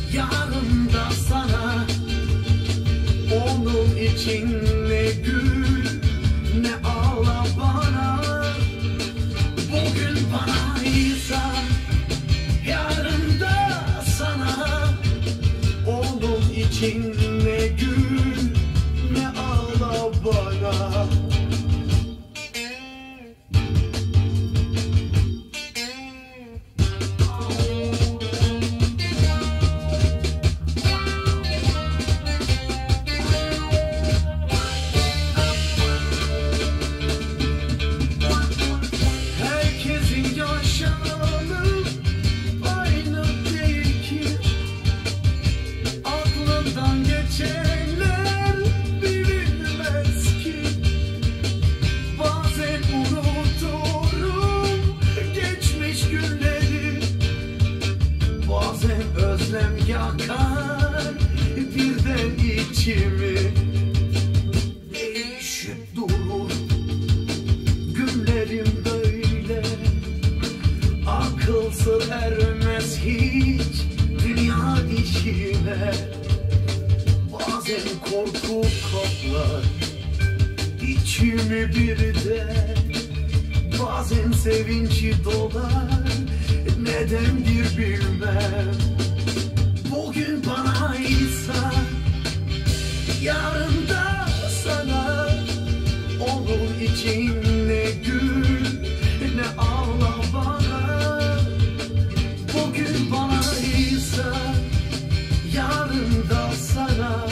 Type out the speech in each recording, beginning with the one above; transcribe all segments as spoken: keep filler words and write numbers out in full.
Yarın da sana, onun için ne gül ne ağla bana. Bugün bana ise yarın da sana, onun için ne gül ne ağla bana. Özlem yakar birden içimi, değişip durur günlerim böyle. Akıl sır ermez hiç dünya işine. Bazen korku kaplar içimi birden, bazen sevinç dolar, nedendir bilmem. Bugün bana ise yarın da sana, onun için ne gül ne ağla bana. Bugün bana ise yarın da sana,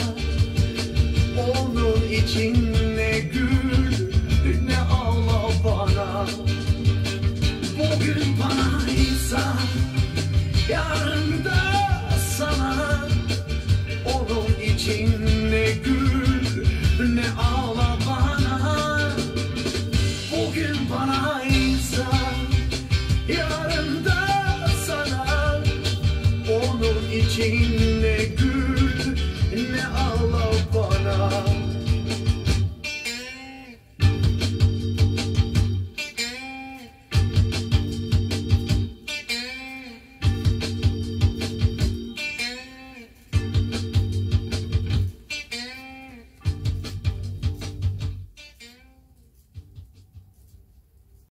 onun için ne gül ne ağla bana. Bugün bana ise yarın da sana, onun için ne gül ne ağla bana. Bugün bana ise yarın da sana, onun için ne